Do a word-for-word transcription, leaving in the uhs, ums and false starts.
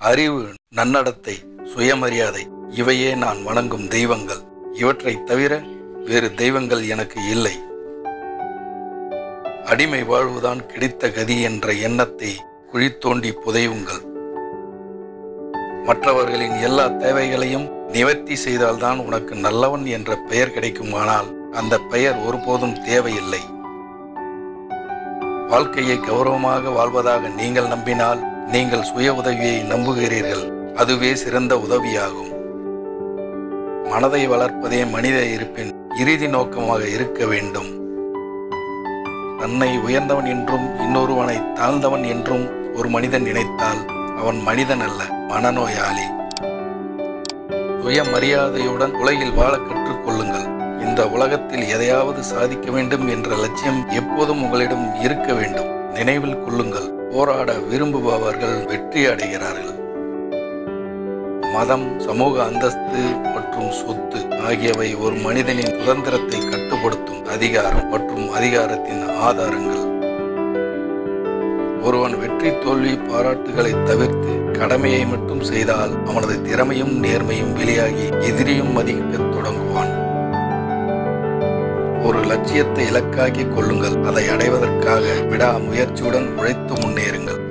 அறிவு, நன்னடத்தை, சுயமரியாதை இவையே நான் வணங்கும் தெய்வங்கள். இவற்றை தவிர வேறு தெய்வங்கள் எனக்கு இல்லை. அடிமை வாழ்வுதான் கிடைத்த கதி என்ற எண்ணத்தை குழி தோண்டி புதையுங்கள். மற்றவர்களின் எல்லா தேவைகளையும் நிவர்த்தி செய்தால்தான் உனக்கு நல்லவன் என்ற பெயர் கிடைக்குமானால் அந்த பெயர் ஒருபோதும் தேவையில்லை. வாழ்க்கையை கௌரவமாக வாழ்வதாக நீங்கள் நம்பினால் நீங்கள் சுய உதவியை நம்புகிறீர்கள். அதுவே சிறந்த உதவியாகும். மனதை வளர்ப்பதே மனித இருப்பின் இறுதி நோக்கமாக இருக்க வேண்டும். தன்னை உயர்ந்தவன் என்றும் இன்னொருவனை தாழ்ந்தவன் என்றும் ஒரு மனிதன் நினைத்தால் அவன் மனிதன் அல்ல, மனநோயாளி. சுயமரியாதையுடன் உலகில் வாழ கற்றுக்கொள்ளுங்கள். இந்த உலகத்தில் எதையாவது சாதிக்க வேண்டும் என்ற லட்சியம் எப்போதும் உங்களிடம் இருக்க வேண்டும். நினைவில் கொள்ளுங்கள், போராட விரும்புபவர்கள் வெற்றி அடைகிறார்கள். மதம், சமூக அந்தஸ்து மற்றும் சொத்து ஆகியவை ஒரு மனிதனின் சுதந்திரத்தை கட்டுப்படுத்தும் அதிகாரம் மற்றும் அதிகாரத்தின் ஆதாரங்கள். ஒருவன் வெற்றி தோல்வி பாராட்டுகளை தவிர்த்து கடமையை மட்டும் செய்தால் அவனது திறமையும் நேர்மையும் வெளியாகி எதிரியும் மதிக்கத் தொடங்குவான். ஒரு லட்சியத்தை இலக்காக்கிக் கொள்ளுங்கள். அதை அடைவதற்காக விடாமுயற்சியுடன் உழைத்து முன்னேறுங்கள்.